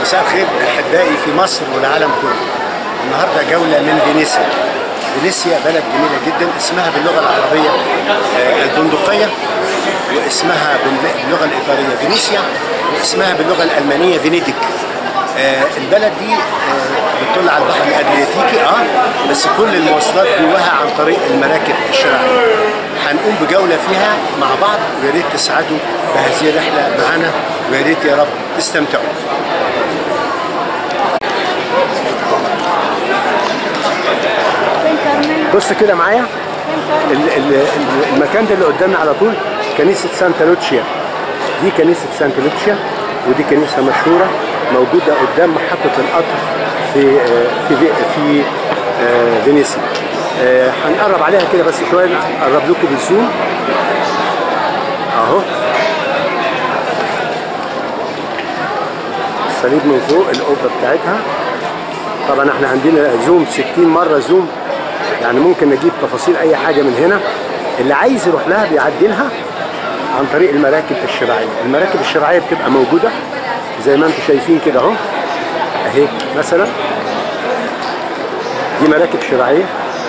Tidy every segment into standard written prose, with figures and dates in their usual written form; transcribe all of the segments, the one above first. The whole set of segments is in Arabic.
مساء الخير احبائي في مصر والعالم كله. النهارده جوله من فينيسيا. فينيسيا بلد جميله جدا، اسمها باللغه العربيه البندقيه، واسمها باللغه الايطاليه فينيسيا، واسمها باللغه الالمانيه فينيديك. البلد دي بتطل على البحر الادرياتيكي بس كل المواصلات جواها عن طريق المراكب الشراعيه. هنقوم بجوله فيها مع بعض، ويا ريت تسعدوا بهذه الرحله معانا، ويا ريت يا رب تستمتعوا. بص كده معايا، المكان ده اللي قدامنا على طول كنيسه سانتا لوتشيا. دي كنيسه سانتا لوتشيا، ودي كنيسه مشهوره موجوده قدام محطه القطر في فينيسيا. هنقرب عليها كده بس شويه، نقرب لكم بالزوم اهو. الصليب من فوق، القبه بتاعتها. طبعا احنا عندنا زوم 60 مره زوم، يعني ممكن نجيب تفاصيل اي حاجه من هنا. اللي عايز يروح لها بيعدي لها عن طريق المراكب الشراعيه. المراكب الشراعيه بتبقى موجوده زي ما انتم شايفين كده اهو، اهي مثلا دي مراكب شراعيه.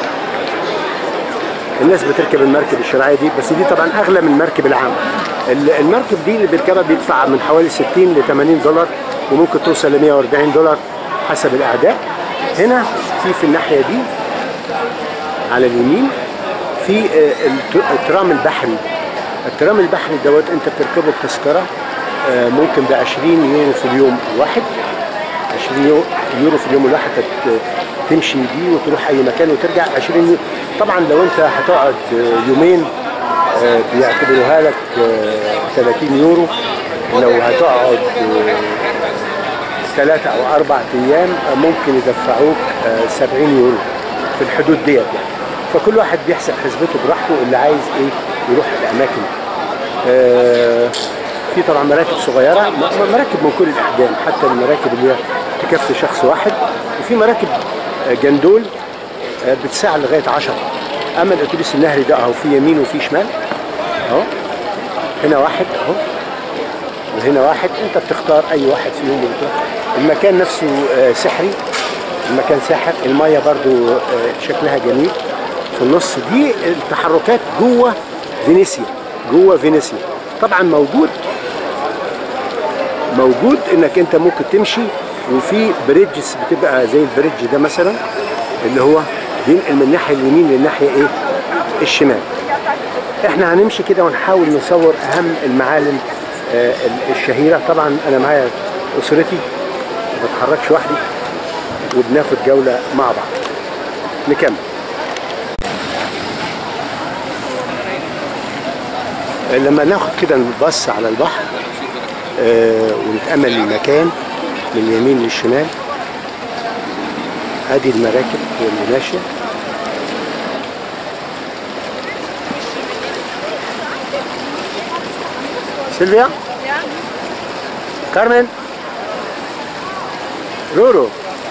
الناس بتركب المركب الشراعيه دي، بس دي طبعا اغلى من المركب العام. المركب دي اللي بيركبها بيدفع من حوالي 60 ل 80 دولار، وممكن توصل ل 140 دولار حسب الاعداد. هنا في الناحيه دي على اليمين في الترام البحري. الترام البحري دوت انت بتركبه بتذكره ممكن ب 20 يورو في اليوم الواحد. 20 يورو في اليوم الواحد تمشي بيه وتروح اي مكان وترجع 20 يورو. طبعا لو انت هتقعد يومين بيعتبروها لك 30 يورو. لو هتقعد 3 أو 4 أيام ممكن يدفعوك 70 يورو في الحدود ديت يعني. فكل واحد بيحسب حسبته براحته، اللي عايز ايه يروح الاماكن. في طبعا مراكب صغيره، مراكب من كل الاحجام، حتى المراكب اللي هي تكفي شخص واحد، وفي مراكب جندول بتساع لغايه 10. اما الاتوبيس النهري ده اهو، في يمين وفي شمال اهو. هنا واحد اهو، وهنا واحد. انت بتختار اي واحد فيهم وبتروح. المكان نفسه سحري، المكان ساحر. الميه برضو شكلها جميل في النص. دي التحركات جوه فينيسيا، جوه فينيسيا. طبعا موجود انك انت ممكن تمشي، وفي بريدجز بتبقى زي البريدج ده مثلا، اللي هو بينقل من الناحيه اليمين للناحيه ايه الشمال. احنا هنمشي كده ونحاول نصور اهم المعالم الشهيره. طبعا انا معايا اسرتي، ما بتحركش وحدي، وبناخد جوله مع بعض. نكمل. لما ناخد كده نبص على البحر ونتأمل المكان من اليمين للشمال، ادي المراكب اللي ماشيه. سيلفيا، كارمن، رورو.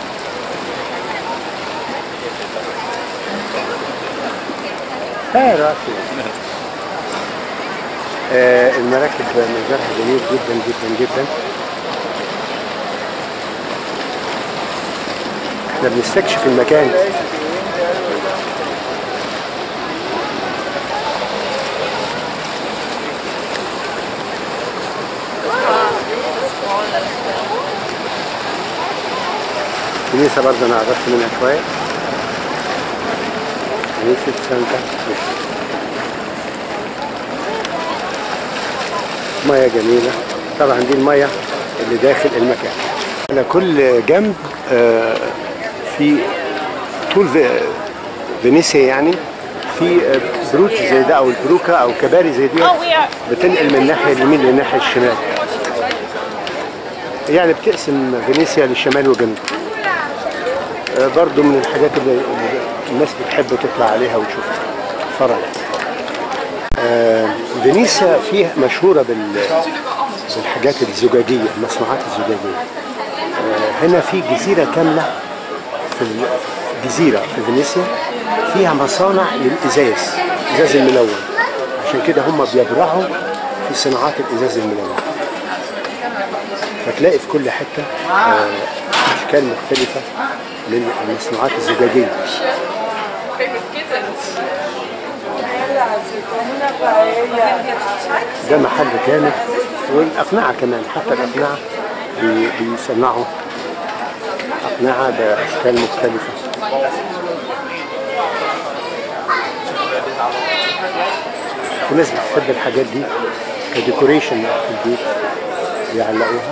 هاي راسي. المراكب منظرها جميل جدا جدا جدا. احنا بنستكشف المكان. كنيسة برضه انا عرفت منها شوية، كنيسة سانتا لوتشيا. مياه جميلة. طبعا دي المياه اللي داخل المكان. على كل جنب في طول فينيسيا يعني في بروج زي ده او البروكة او كباري زي دي، بتنقل من الناحية اليمين للناحية الشمال. يعني بتقسم فينيسيا للشمال والجنوب. برضو من الحاجات اللي الناس بتحب تطلع عليها وتشوفها فرع. فينيسيا فيها مشهورة بالحاجات الزجاجية، المصنوعات الزجاجية. هنا في جزيرة كاملة، في جزيرة في فينيسيا فيها مصانع للإزاز، الإزاز الملون. عشان كده هم بيبرعوا في صناعات الإزاز الملون. فتلاقي في كل حته اشكال مختلفه من المصنوعات الزجاجيه. ده محل كامل، والاقنعه كمان، حتى الاقنعه بيصنعوا اقنعه باشكال مختلفه. في ناس بتحب الحاجات دي كديكوريشن في البيت بيعلقوها.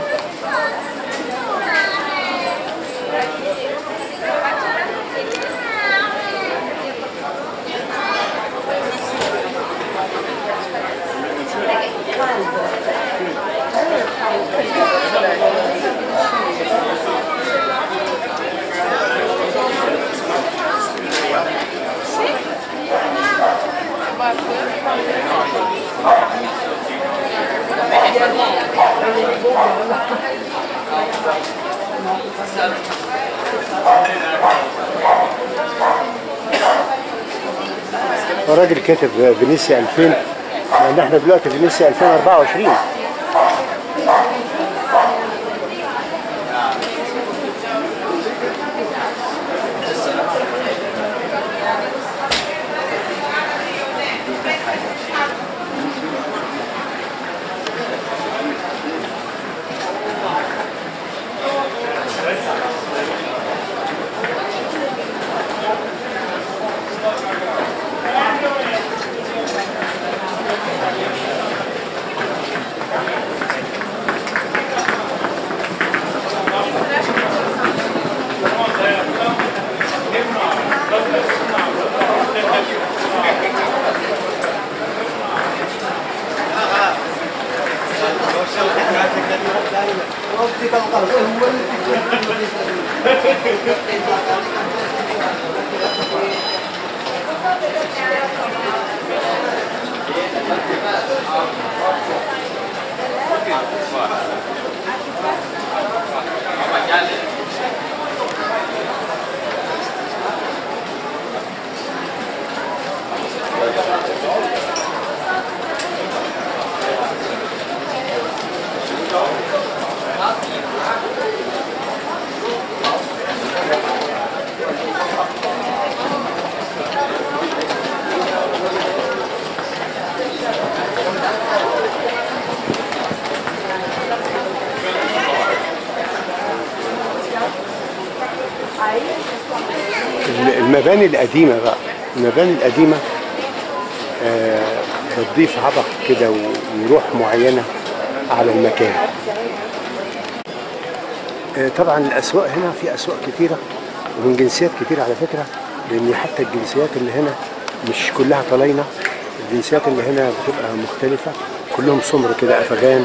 الراجل كاتب فينيسيا 2000، لان احنا دلوقتي فينيسيا 2024. المباني القديمة بقى، المباني القديمة بتضيف عبق كده وروح معينة على المكان. طبعا الأسواق هنا في أسواق كتيرة ومن جنسيات كتيرة على فكرة، لأن حتى الجنسيات اللي هنا مش كلها طلاينة، الجنسيات اللي هنا بتبقى مختلفة، كلهم سمر كده، أفغان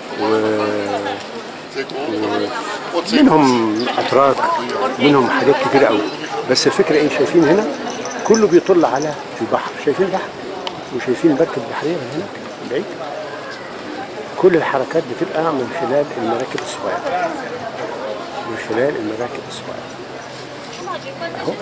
منهم أتراك، منهم حاجات كتيرة قوي. بس الفكرة ايه، شايفين هنا كله بيطل على البحر، شايفين البحر وشايفين المركب البحرية من هناك بعيد. كل الحركات بتبقى من خلال المراكب الصغيرة، من خلال المراكب الصغيرة. اهو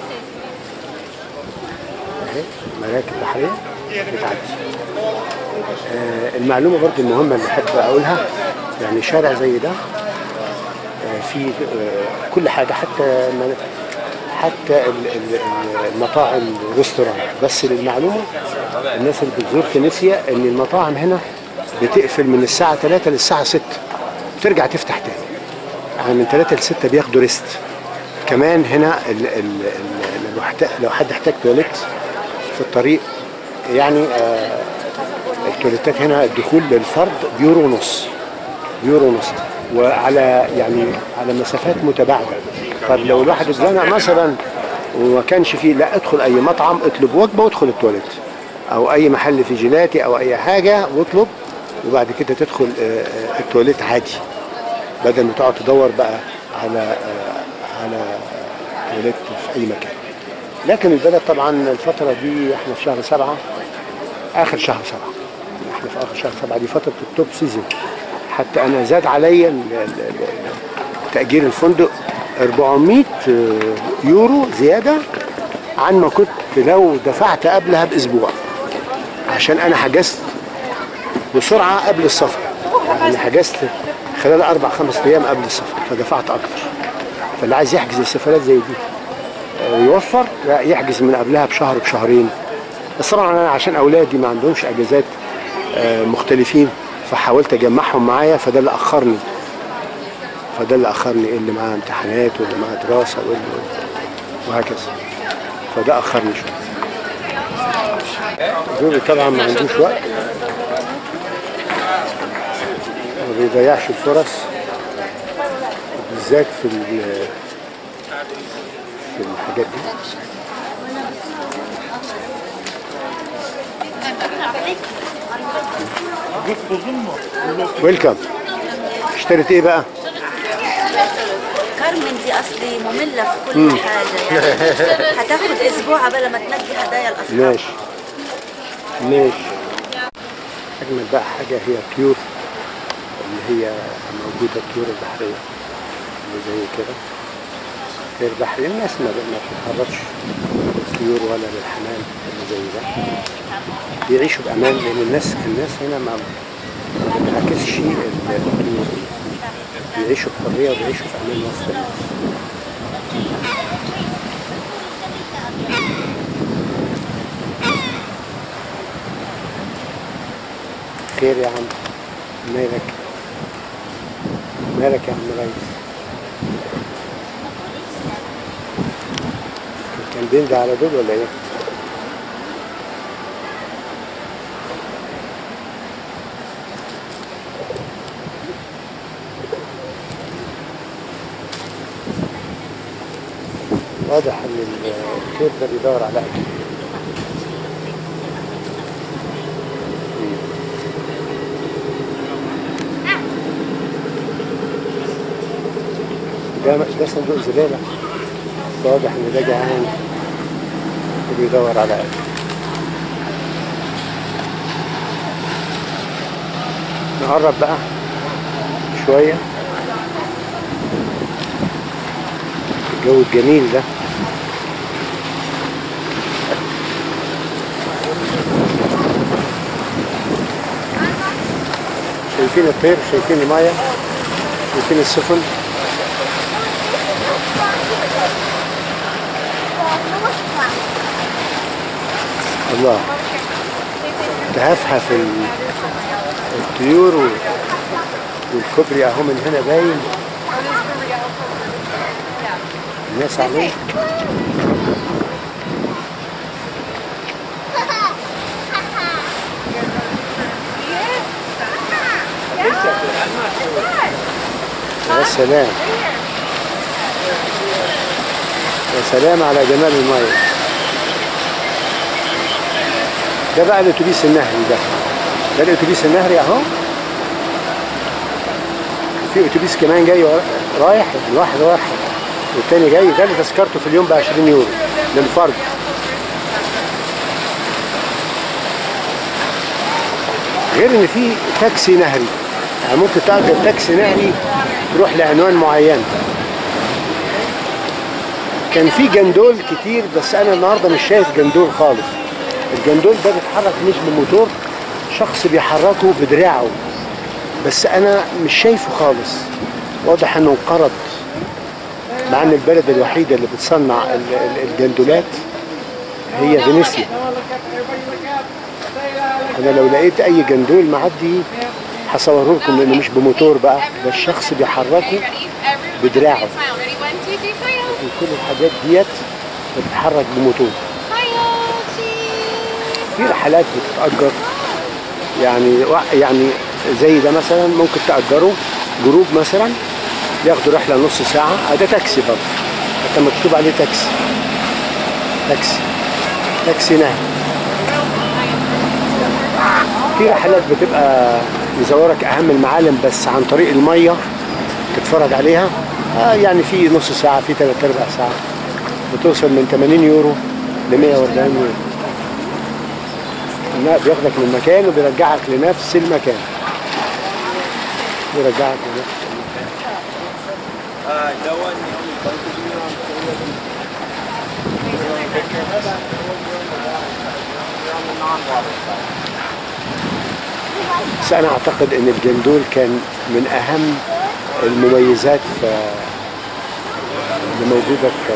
اهي مراكب بحرية بتعدي. المعلومة برضو المهمة اللي احب اقولها، يعني شارع زي ده في كل حاجة، حتى المطاعم والريستوران. بس للمعلومة الناس اللي بتزور فينيسيا ان المطاعم هنا بتقفل من الساعة 3 للساعة 6، بترجع تفتح تاني. يعني من 3 ل 6 بياخدوا ريست. كمان هنا لو حد احتاج تواليت في الطريق، يعني التواليتات هنا الدخول للفرد بيورو ونص، وعلى يعني على مسافات متباعدة. طب لو الواحد اتزنق مثلا وما كانش فيه، لا ادخل اي مطعم، اطلب وجبه وادخل التواليت، او اي محل في جيلاتي او اي حاجه واطلب، وبعد كده تدخل التواليت عادي، بدل ما تقعد تدور بقى على تواليت في اي مكان. لكن البلد طبعا الفتره دي احنا في شهر 7، اخر شهر 7، احنا في اخر شهر 7، دي فتره التوب سيزون. حتى انا زاد عليا تأجير الفندق 400 يورو زيادة عن ما كنت لو دفعت قبلها بأسبوع، عشان أنا حجزت بسرعة قبل السفر. يعني خلال 4 5 ايام قبل السفر، فدفعت اكتر. فاللي عايز يحجز السفرات زي دي يوفر، لا يحجز من قبلها بشهر بشهرين. بس طبعا انا عشان اولادي ما عندهمش اجازات مختلفين، فحاولت اجمعهم معايا، فده اللي اخرني. اللي معاه امتحانات واللي معاه دراسه وهكذا، فده اخرني شويه. زوجي طبعا ما عندوش وقت، ما بيضيعش الفرص، بالذات في الحاجات دي. ويلكم. اشتريت ايه بقى؟ كارمن دي اصلي ممله في كل حاجه يعني. هتاخد اسبوع قبل ما تنقي هدايا الاصحاب. ماشي. اجمل بقى حاجه هي الطيور اللي هي موجوده، الطيور البحريه اللي زي كده. الطيور البحريه الناس ما بتتعرضش للطيور ولا للحمام اللي زي ده، بيعيشوا بامان، لان الناس هنا ما بتعكسش الطيور، بيعيشوا بحريه وبيعيشوا في امان وسط الناس. خير يا عم، مالك يا عم ريس؟ كان بيندى على دول ولا ايه؟ واضح ان الخير ده بيدور على اكل. ده صندوق زبالة، واضح ان ده جعان وبيدور على اكل. نقرب بقى شوية، الجو الجميل ده. شايفين الطير، شايفين المية، شايفين السفن. الله، تهفهف الطيور والكوبري اهو من هنا باين الناس عليه. يا سلام، يا سلام على جمال المية. ده بقى الاتوبيس النهري ده الاتوبيس النهري اهو. في اتوبيس كمان جاي رايح، الواحد رايح والتاني جاي. ده اللي تذكرته في اليوم ب 20 يورو للفرد. غير ان في تاكسي نهري، يعني ممكن تأجر تاكسي نهري تروح لعنوان معين. كان في جندول كتير، بس انا النهارده مش شايف جندول خالص. الجندول ده بيتحرك مش بموتور، شخص بيحركه بدراعه، بس انا مش شايفه خالص. واضح انه انقرض، مع ان البلد الوحيده اللي بتصنع الجندولات هي فينيسيا. انا لو لقيت اي جندول معدي هصوره لكم، لانه مش بموتور بقى، ده الشخص بيحركه بدراعه. كل الحاجات ديت بتتحرك بموتور. في رحلات بتتأجر، يعني زي ده مثلا ممكن تأجره جروب مثلا، ياخدوا رحلة نص ساعة. ده تاكسي برضه، حتى مكتوب عليه تاكسي نهري. في رحلات بتبقى يزورك أهم المعالم بس عن طريق المية تتفرج عليها. يعني في نص ساعة، في 3/4 ساعة، بتوصل من 80 يورو ل 140 يورو. بياخدك من مكان وبيرجعك لنفس المكان. بس انا اعتقد ان الجندول كان من اهم المميزات اللي موجوده في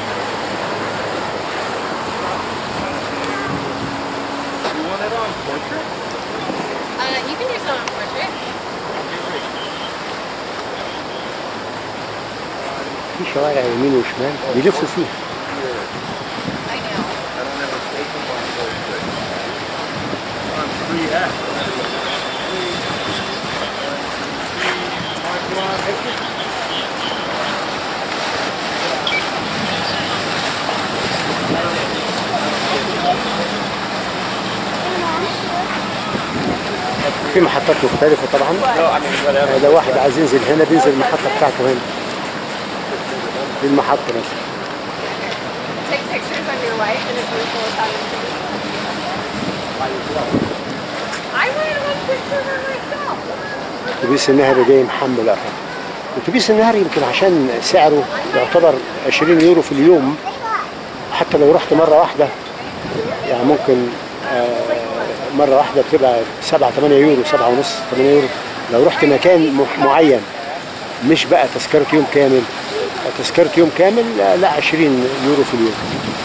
You can do some on portrait. في شوارع يمين وشمال بيلفوا فيها. I know. في محطات مختلفة طبعا. لو واحد عايز ينزل هنا بينزل المحطة بتاعته هنا. دي المحطة مثلا. Take pictures of your wife and a beautiful Italian city. I want to take pictures of myself. اتوبيس النهر جاي محمل اهو. اتوبيس النهر يمكن عشان سعره يعتبر 20 يورو في اليوم، حتى لو رحت مرة واحدة يعني ممكن مرة واحدة بتبقى 7 8 يورو، 7 ونص 8 يورو. لو رحت مكان معين مش بقى تذكرة يوم كامل، تذكرة يوم كامل لا 20 يورو في اليوم.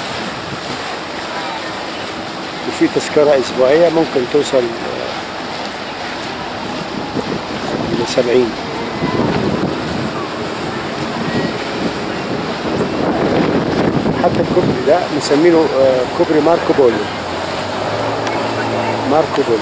وفي تذكرة أسبوعية ممكن توصل إلى 70. حتى الكوبري ده مسمينه كوبري ماركو بولو. ماركو بولو.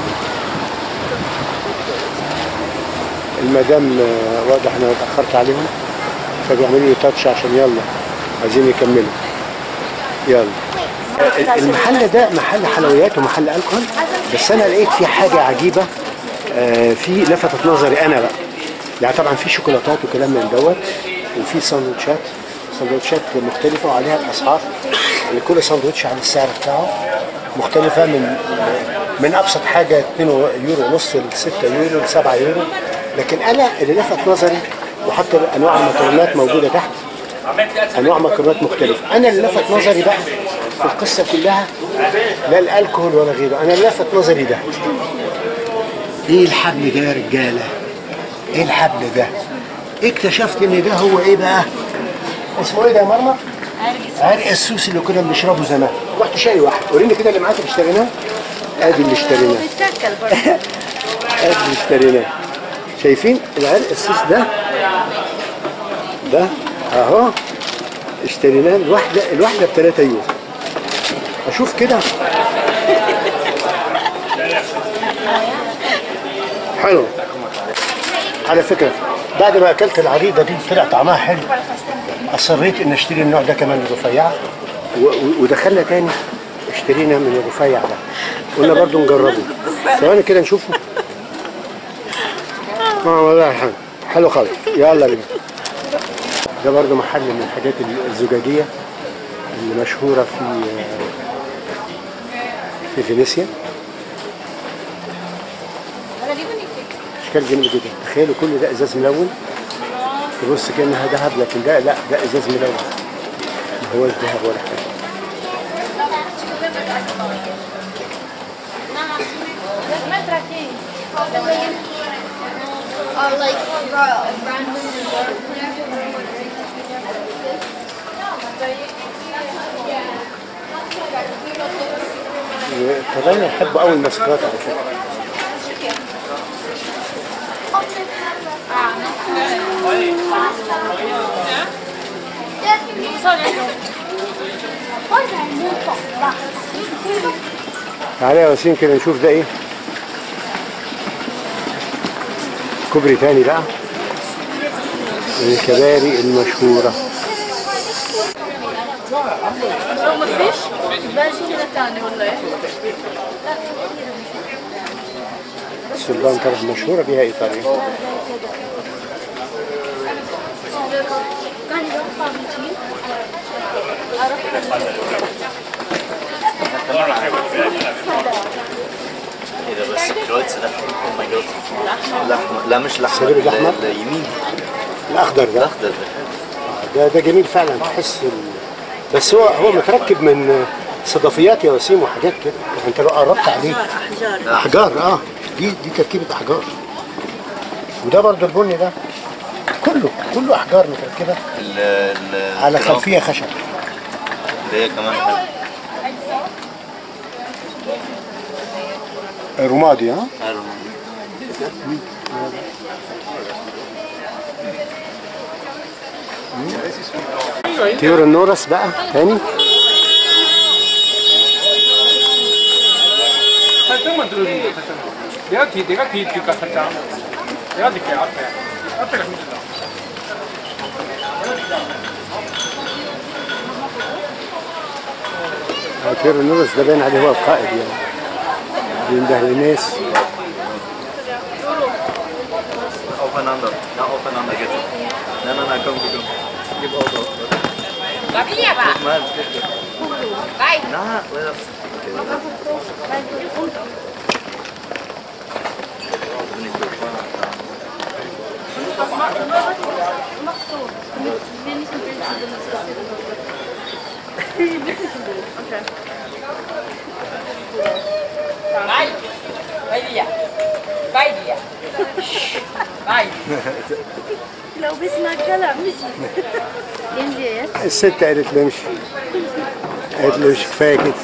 المدام واضح ان انا اتاخرت عليهم فبيعملوا لي تاتش عشان يلا عايزين يكملوا. يلا. المحل ده محل حلويات ومحل الكحول، بس انا لقيت فيه حاجه عجيبه في لفتت نظري انا بقى. يعني طبعا في شوكولاتات وكلام من دوت، وفي سندوتشات مختلفه وعليها الاسعار. يعني كل سندوتش على السعر بتاعه مختلفه من ابسط حاجه 2 يورو ونص ل 6 يورو ل 7 يورو. لكن انا اللي لفت نظري، وحتى انواع المكرونات موجوده تحت، انواع مكرونات مختلفه. انا اللي لفت نظري بقى في القصه كلها لا الالكهول ولا غيره، انا اللي لفت نظري ده. ايه الحبل ده يا رجاله؟ ايه الحبل ده؟ اكتشفت ان ده هو ايه بقى؟ اسمه ايه ده يا مرمى؟ عرق السوس اللي كنا بنشربه زمان. رحت شاري واحد، وريني كده اللي معاك اللي اشتريناه. ادي اللي اشتريناه. بيتاكل برضه. ادي اللي اشتريناه. شايفين العرق السوس ده اهو اشتريناه الواحده ب 3 يورو. اشوف كده حلو. على فكره بعد ما اكلت العريضه دي طلع طعمها حلو، اصريت ان اشتري النوع ده كمان الرفيعه، ودخلنا تاني اشترينا من الرفيع ده، قلنا برضو نجربه. ثواني كده نشوفه. والله حلو خالص. يلا بينا. ده برضو محل من الحاجات الزجاجيه اللي مشهوره في فينيسيا. اشكال جميل جدا. تخيلوا كل ده ازاز ملون، تبص كانها ذهب، لكن ده لا، ده ازاز ملون ما هوش ذهب ولا حاجه. طبعا يحبوا قوي الماسكات على فكره. تعالى يا وسيم كده نشوف ده ايه. كوبري تاني بقى من الكباري المشهورة. لو ما فيش باجي هنا تاني ولا ايه؟ السلبان طبعا مشهورة بيها ايطاليا. ايه ده بس كرويتس ده؟ او ماي جاد. لحمه. لا مش لحمه. السرير الأحمر؟ يمين. الأخضر ده. الاخضر ده. ده جميل فعلا. تحس بس هو متركب من صدفيات يا وسيم وحاجات كده. انت لو قربت عليه احجار. احجار دي تركيبه احجار. وده برضو البني ده كله احجار متركبه على خلفيه خشب. هي كمان حلوه. رمادي ها؟ طيور النورس بقى تاني. 살짝만 들어주면 돼, 살짝만. 내가 뒤니까 살짝. 내가 뒤게 앞에가 힘들다. طيور النورس ده باين عليه هو القائد يعني، بينده للناس. Aufeinander. Ja, aufeinander geht. Nein, komm. Gib auf. Nein, Na, لو بسمع كلام نجي. ينجي الست قالت له امشي، قالت له مش كفايه كده.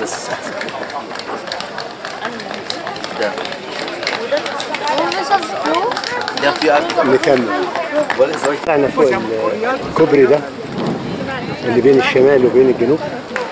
Ja, في أكتر. نكمل. ولا إزاي؟ طلعنا فوق الكوبري ده اللي بين الشمال وبين الجنوب،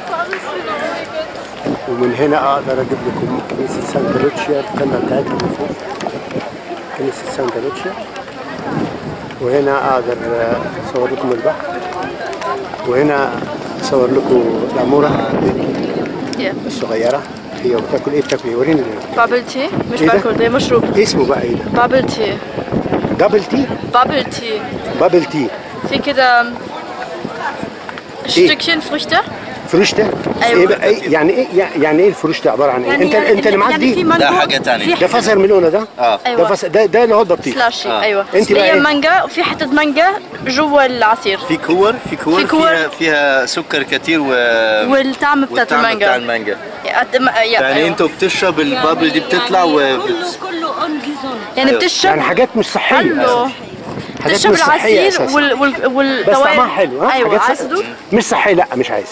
ومن هنا اقدر اجيب لكم كنيسه سانتا لوتشيا القمه بتاعتها من فوق، كنيسه سانتا لوتشيا. وهنا اقدر اصور لكم البحر، وهنا اصور لكم العموره الصغيره. هي بتاكل ايه؟ بتاكل ايه؟ وريني. بابل تي مش إيه ده؟ باكل، ده مشروب. اسمه بقى ايه ده؟ بابل تي. دبل تي؟ بابل تي. بابل تي. في كده Stückchen Früchte. فرشته؟ أيوة. ايه بقى؟ إيه يعني ايه يعني ايه الفرشته عباره عن ايه؟ يعني انت اللي معاك يعني في دي؟ مانجو. ده حاجة تانية. في ده فصل ملونه ده؟ أيوة. ده اللي هو البطيخ. سلاشي. ايوه. انت بقى هي ايه؟ مانجا وفي حته مانجا جوا العصير. في كور فيها سكر كتير والطعم بتاعت والطعم المانجا. بتاع المانجا. يعني يعني انت بتشرب البابل دي بتطلع كله انجزون. يعني يعني بتشرب. حاجات مش صحيه. حلو. حاجات تشرب مش صحيه العصير اساسا. والدواء. بس طعمها حلو ها؟ ايوه. حاجات عايز تدوق؟ مش صحيه، لا مش عايز.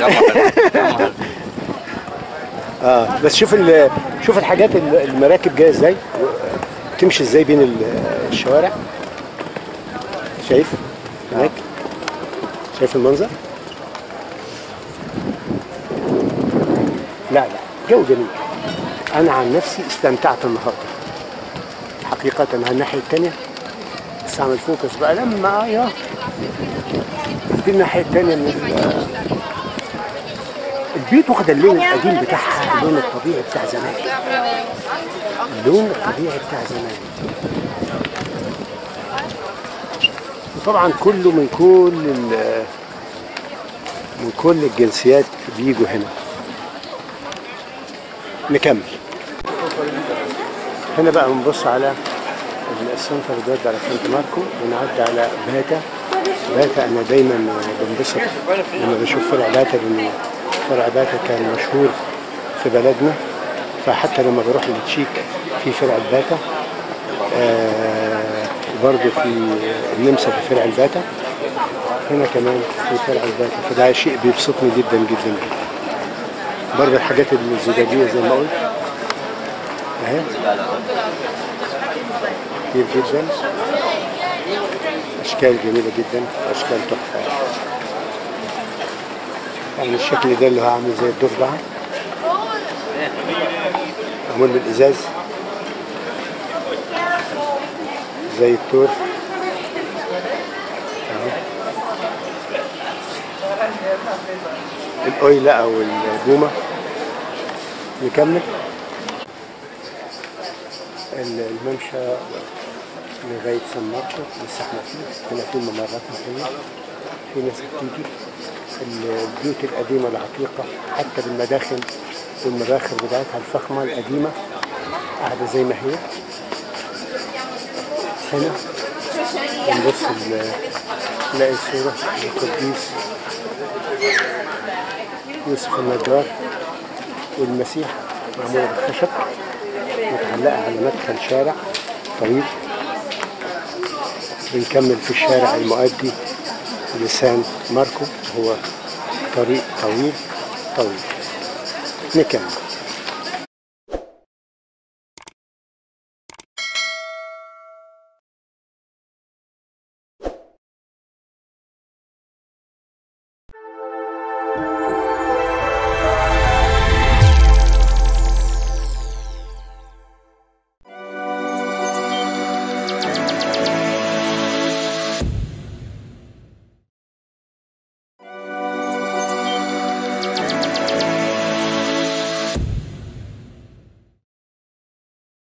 بس شوف الحاجات المراكب جايه ازاي، تمشي ازاي بين الشوارع. شايف هناك؟ شايف المنظر؟ لا جو جميل. انا عن نفسي استمتعت النهارده حقيقه. على الناحيه الثانيه بس اعمل فوكس بقى لما دي الناحيه الثانيه من البيوت، واخده اللون القديم بتاعها، اللون الطبيعي بتاع زمان، اللون الطبيعي بتاع زمان. وطبعا كله من كل الجنسيات بيجوا هنا. نكمل. هنا بقى بنبص على السنتر اللي بيودي على سانت ماركو، ونعدي على باتا. انا دايما بنبسط لما بشوف فرع باتا، لان فرع باتا كان مشهور في بلدنا، فحتى لما بروح للتشيك في فرع باتا، وبرضه في النمسا في فرع الباتا، هنا كمان في فرع الباتا. فده شيء بيبسطني جدا جدا. برضه الحاجات الزجاجيه زي ما قلت اهي كتير جدا، اشكال جميله جدا، اشكال تحفه. يعني الشكل ده اللي هو عامل زي الضفدع، معمول بالازاز زي التور اهو. الاويلة او البومة. نكمل الممشى لغاية سان ماركو. لسه احنا فيه، هنا في ممرات محلية، في ناس بتيجي. البيوت القديمة العتيقة حتى بالمداخل والمباخر بتاعتها الفخمة القديمة قاعدة زي ما هي. هنا بنبص نلاقي صورة القديس يوسف النجار والمسيح معمولة بالخشب. متعلقة على مدخل شارع طويل. بنكمل في الشارع المؤدي لسان ماركو، هو طريق طويل طويل. نكمل.